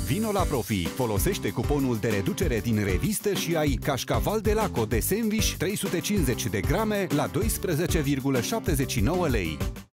Vino la Profi, folosește cuponul de reducere din revistă și ai cașcaval de laco de sandwich 350 de grame la 12,79 lei.